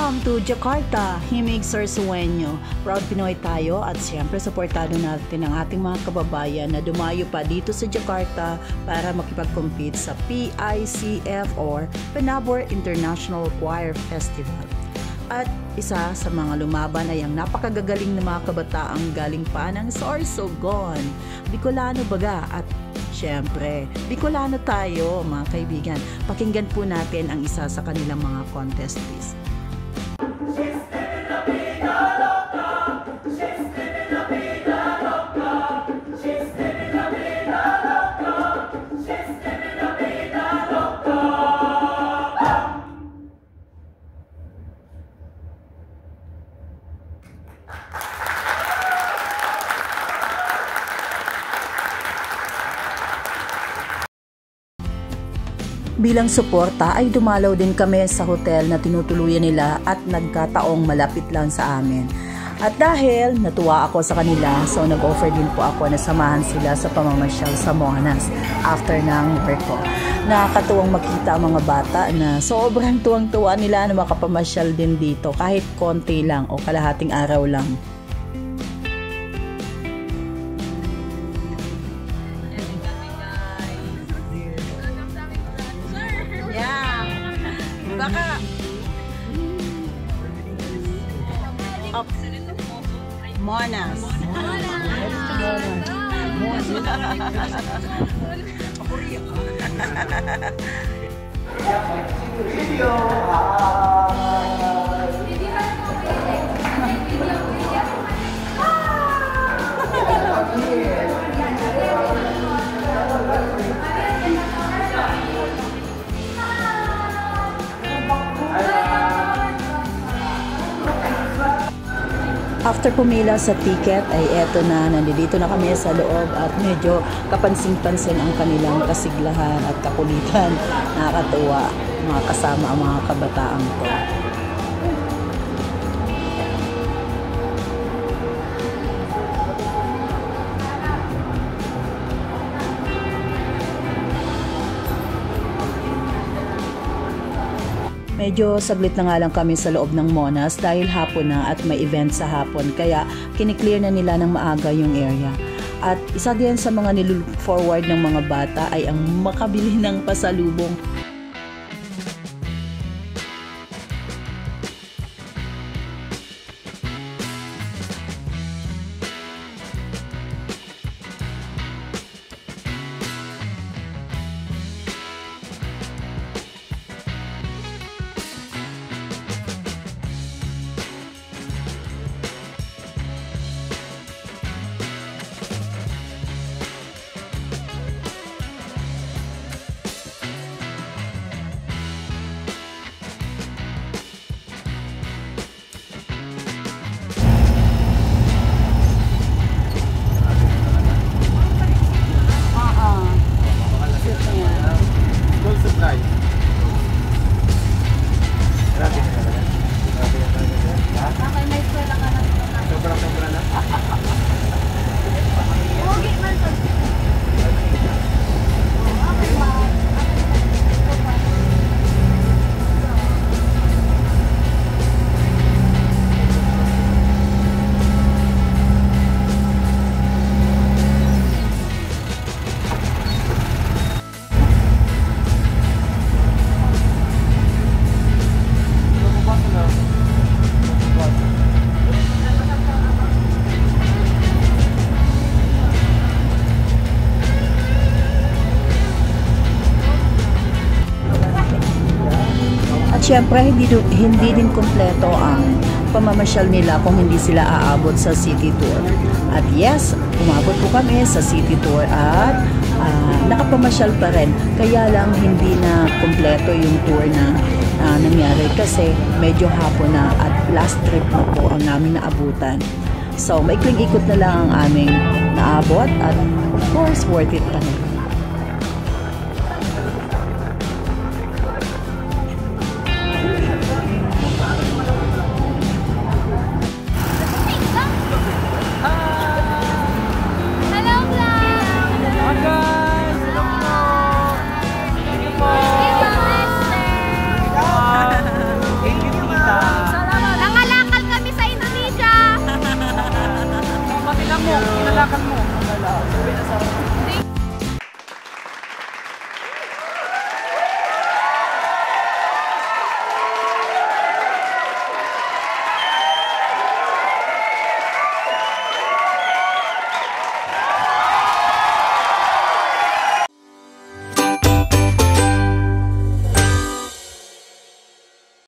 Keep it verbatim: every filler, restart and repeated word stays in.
Welcome to Jakarta, Himig Sarsueño. Proud Pinoy tayo at siyempre supportado natin ang ating mga kababayan na dumayo pa dito sa Jakarta para makipag-compete sa P I C F or Penabor International Choir Festival. At isa sa mga lumaban ay ang napakagagaling na mga kabataang galing pa ng Sorsogon, Bicolano baga at siyempre, Bicolano tayo mga kaibigan. Pakinggan po natin ang isa sa kanilang mga contest please. Bilang suporta ay dumalaw din kami sa hotel na tinutuluyan nila at nagkataong malapit lang sa amin. At dahil natuwa ako sa kanila, so nag-offer din po ako na samahan sila sa pamamasyal sa Monas after ng work ko. Nakakatuwang makita ang mga bata na sobrang tuwang-tuwa nila na makapamasyal din dito kahit konti lang o kalahating araw lang. Baka oh. Monas. After pumila sa ticket ay eto na, nandito na kami sa loob at medyo kapansin-pansin ang kanilang kasiglahan at kakulitan. Nakakatuwa mga kasama ang mga kabataan ko. Medyo saglit na nga lang kami sa loob ng Monas dahil hapon na at may event sa hapon kaya kiniklear na nila ng maaga yung area. At isa din sa mga nilook forward ng mga bata ay ang makabili ng pasalubong. Siyempre, hindi, hindi din kompleto ang pamamasyal nila kung hindi sila aabot sa city tour. At yes, umabot po kami sa city tour at uh, nakapamasyal pa rin. Kaya lang hindi na kompleto yung tour na uh, nangyari kasi medyo hapon na at last trip na po ang namin naabutan. So, maikling ikot na lang ang aming naabot at of course, worth it pa rin.